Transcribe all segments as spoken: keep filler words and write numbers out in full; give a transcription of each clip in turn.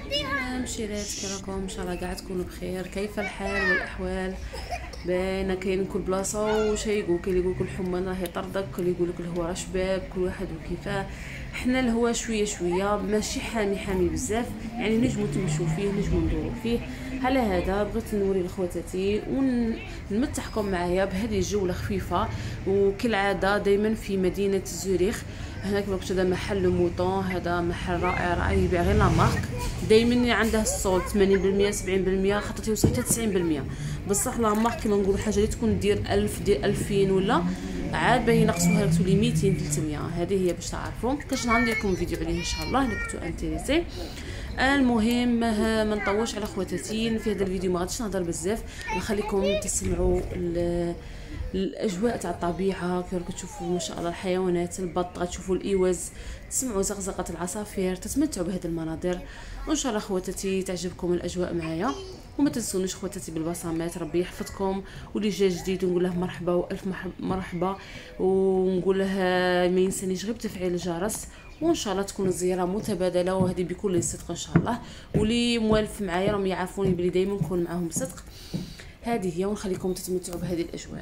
مشيرات كيراكم ان شاء الله قاعد تكونوا بخير. كيف الحال والاحوال؟ باينه كاين كل بلاصه وش يقول، كاين اللي يقول لك الحمى راهي طردك، كل يقول لك الهواء راه شباب، كل واحد وكيفاه. حنا الهواء شويه شويه ماشي حامي حامي بزاف، يعني نجمو تمشوا فيه نجمو ندورو فيه. على هذا بغيت نوري لخواتاتي ونمتعكم معايا بهذه الجوله خفيفه. وكالعاده دائما في مدينه زوريخ. هنا كما قلت هذا محل موطون، هذا محل رائع رائع يبيع غير لا مارك. دائما عنده الصوت ثمانين بالمية سبعين بالمية، خاطر توصل حتى تسعين بالمية. بصح لا مارك كيما نقولوا حاجه اللي تكون دير ألف دير ألفين ولا عاد باين ينقصوها لك تولي ميتين ثلاثمية. هذه هي باش تعرفوا. كاش نعمل لكم فيديو عليه ان شاء الله الا كنتو انتريسي. المهم ما نطولش على خواتاتي في هذا الفيديو، ما غاديش نهضر بزاف، نخليكم تسمعوا الاجواء تاع الطبيعه. كي راكم تشوفوا ما شاء الله الحيوانات، البط، غتشوفوا الايواز، تسمعوا زقزقه العصافير، تتمتعوا بهذه المناظر. وان شاء الله خواتاتي تعجبكم الاجواء معايا. وما تنسونيش خواتاتي بالبصمات، ربي يحفظكم. واللي جا جديد نقول له مرحبا والف مرحبا، ونقول له ما ينسانيش غير بتفعيل الجرس. وان شاء الله تكون الزياره متبادله وهذه بكل صدق ان شاء الله. واللي موالف معايا راهم يعرفوني بلي دائما نكون معاهم بصدق. هذه هي، ونخليكم تتمتعوا بهذه الاجواء.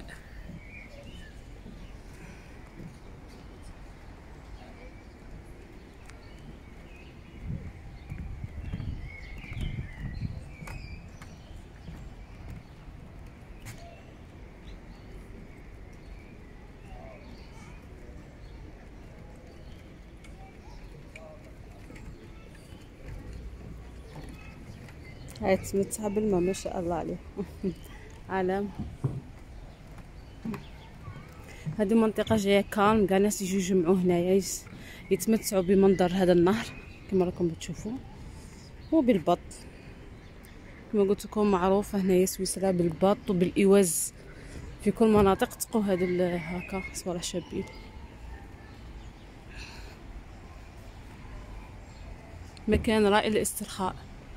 هاي تمتع بالماء ما شاء الله عليه. عالم هذه منطقه جايه كالم، كاع الناس يجوا يجمعوا هنايا يتمتعوا بمنظر هذا النهر كما راكم تشوفوا، وبالبط كما قلت لكم معروفه هنايا سويسرا بالبط وبالايواز. في كل مناطق تلقوا هذا هكا صوالح شابين. مكان رائع للاسترخاء.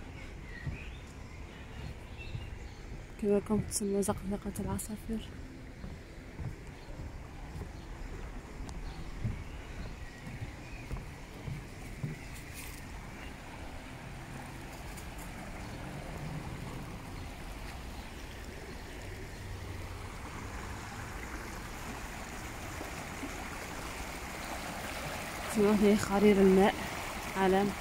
كما راكم تسمعوا زقزقه العصافير. تسمعوا هنا خرير الماء. عالم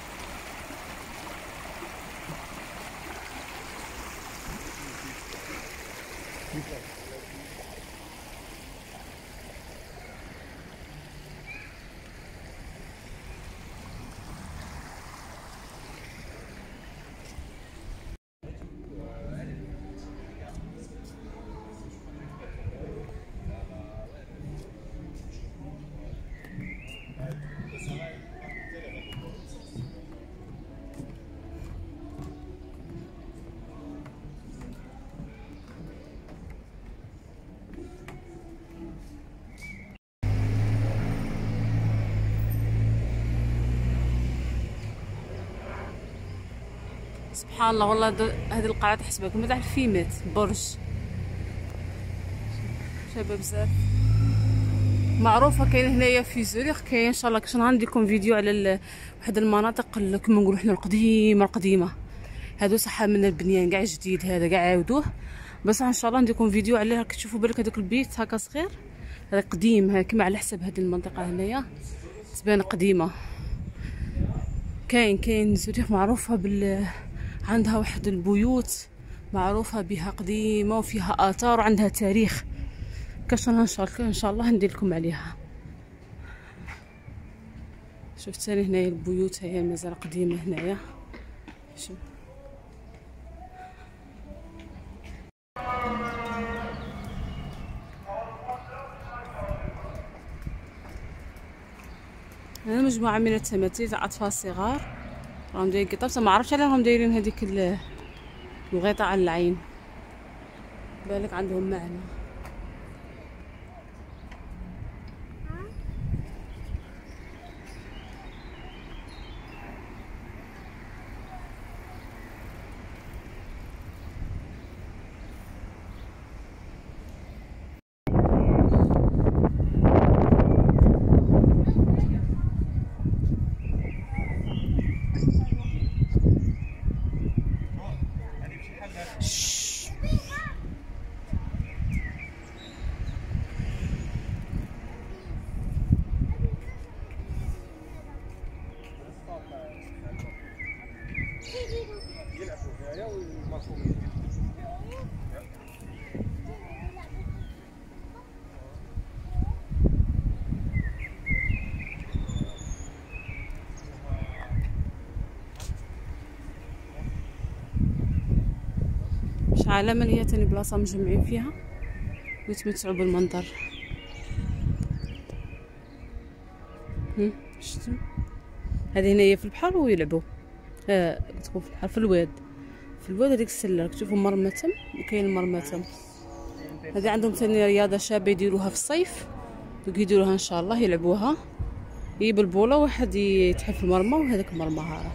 سبحان الله. والله هذه القاعه تحسبكم تاع الفيمات برج شباب بزاف معروفه. كاين هنايا في زوريخ، كاين ان شاء الله كاش نهار نديركم فيديو على واحد المناطق كما نقولوا حنا القديمه القديمه. هادو صح من البنيان كاع جديد، هذا كاع عاودوه، بس ان شاء الله نديركم فيديو عليه. راك تشوفوا بالك هذاك البيت هكا صغير، هذا قديم، ها كما على حسب هذه المنطقه هنايا تبان قديمه. كاين كاين زوريخ معروفه بال عندها واحد البيوت معروفه بها قديمه وفيها اثار وعندها تاريخ. كاش ان شاء الله ان شاء الله ندير لكم عليها. شفت ثاني هنايا البيوت، هي مازال قديمه هنايا. شوف هنا مجموعه من التماثيل تاع اطفال صغار راهم دايرين قطار. ما عرفتش علاه راهم دايرين هذيك الغطاء على العين، بالك عندهم معنى. على من هي تاني بلاصه مجمعين فيها ويتمتعوا بالمنظر. هم شفتوا هذه هنا هي في البحر ويلعبوا. اه تكون في البحر في الواد في الواد هذيك السله كتشوفوا مرمتم وكاين المرمتم. هذه عندهم ثاني رياضه شابه يديروها في الصيف ويديروها ان شاء الله يلعبوها. يجيب البوله واحد يتحف في المرمى وهذاك المرمى هارة.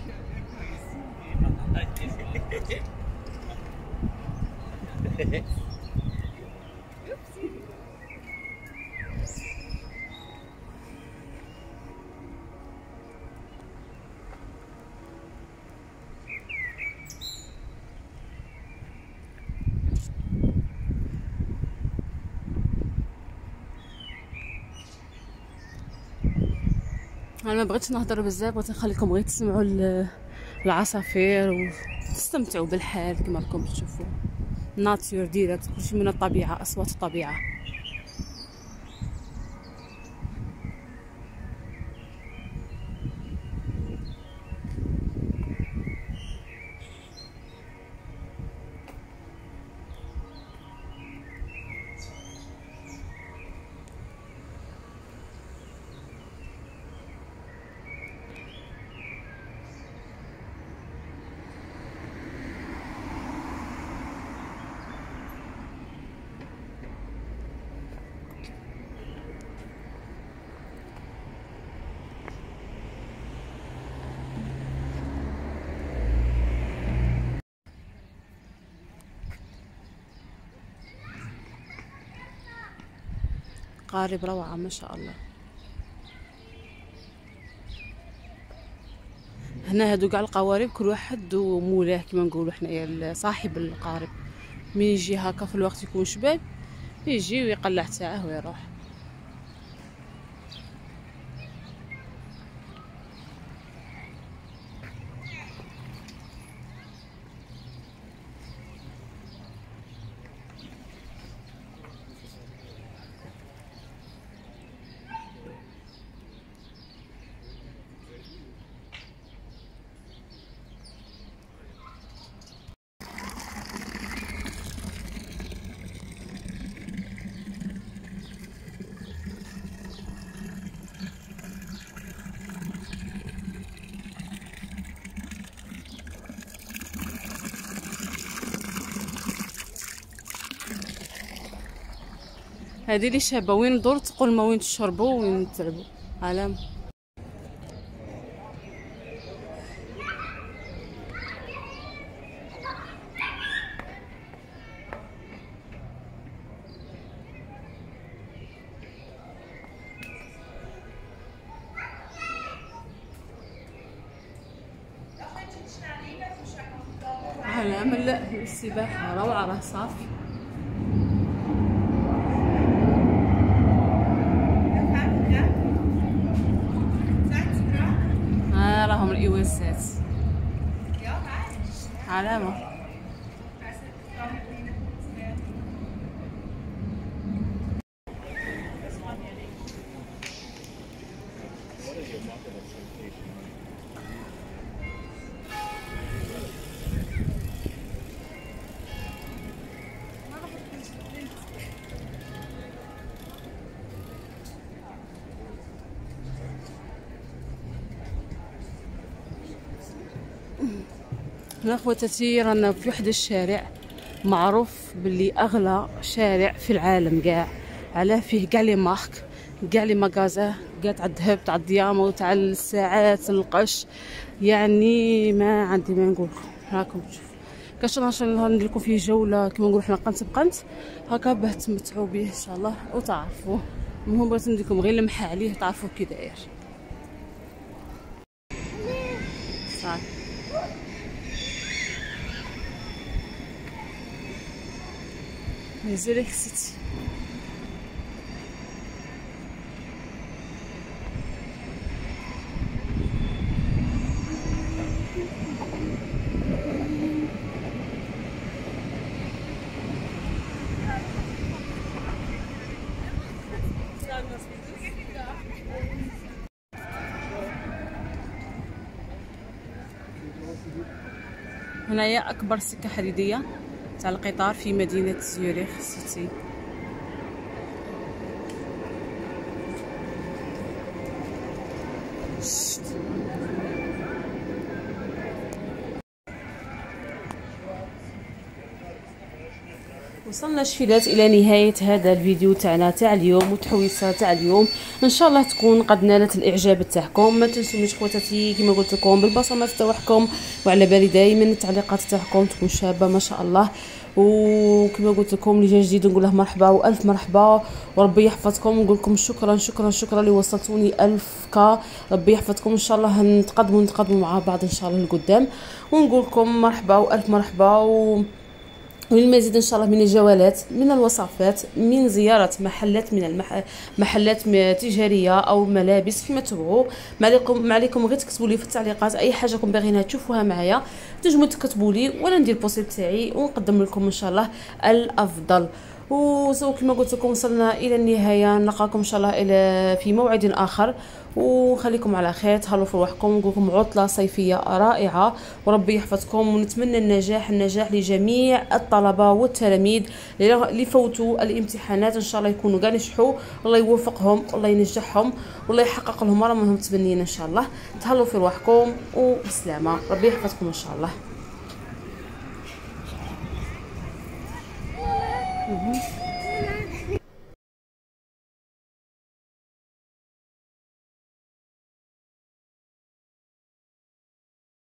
انا ما بغيتش نهضر بزاف، بغيت نخليكم غير تسمعوا العصافير وتستمتعوا بالحال كما راكم تشوفوا. ناتور ديريكت، كلشي من الطبيعه، اصوات الطبيعه. قارب روعة ما شاء الله. هنا هادو كاع القوارب كل واحد ومولاه كما نقولوا حنايا صاحب القارب. من يجي هكا في الوقت يكون شباب يجي ويقلع تاعه ويروح. هذه اللي شابه وين ندور تقول ما وين تشربوا وين تلعبوا. علام علام لا السباحه روعه راه صافي. ها راهم الايواسات علامه. هنا خواتاتي رانا في واحد الشارع معروف باللي اغلى شارع في العالم كاع، علاه فيه كاع لي مارك كاع لي ماغازا كاع تاع الذهب تاع الديامو تاع الساعات القش، يعني ما عندي ما نقول لكم. راكم تشوفوا كاش انا ندير لكم فيه جوله كما نقولوا حنا قنت بقنت هكا باه تمتعوا به ان شاء الله وتعرفوا. المهم بغيت نديكم غير لمحه عليه تعرفوا كي داير صافي. زوريخ سيتي. هنايا اكبر سكه حديديه تاع القطار في مدينه زيوريخ سيتي. وصلنا شفيدات الى نهايه هذا الفيديو تاعنا تاع اليوم وتحويصه تاع اليوم. ان شاء الله تكون قد نالت الاعجاب تاعكم. ما تنسونيش خواتاتي كما قلت لكم بالبصمات تاعكم، وعلى بالي دائما التعليقات تاعكم تكون شابه ما شاء الله. وكما قلت لكم اللي جا جديد نقول له مرحبا والف مرحبا، وربي يحفظكم. ونقول لكم شكرا شكرا شكرا اللي وصلتوني ألف كا. ربي يحفظكم ان شاء الله نتقدموا نتقدموا مع بعض ان شاء الله لقدام. ونقول لكم مرحبا والف مرحبا و وللمزيد ان شاء الله من الجولات، من الوصفات، من زياره محلات من المح... محلات تجاريه او ملابس كما تبغوا. ما عليكم ما عليكم غير تكتبوا لي في التعليقات اي حاجه راكم باغينها تشوفوها معايا، تنجموا تكتبوا لي وانا ندير البوستيل تاعي ونقدم لكم ان شاء الله الافضل. وسو كما قلت لكم وصلنا الى النهايه. نلقاكم ان شاء الله الى في موعد اخر، وخليكم على خير. تهلاو في روحكم، ونقول لكم عطله صيفيه رائعه وربي يحفظكم. ونتمنى النجاح النجاح لجميع الطلبه والتلاميذ اللي فوتوا الامتحانات. ان شاء الله يكونوا كاع نجحوا، الله يوفقهم والله ينجحهم والله يحقق لهم رغم تمنيين ان شاء الله. تهلاو في روحكم وبسلامه، ربي يحفظكم ان شاء الله.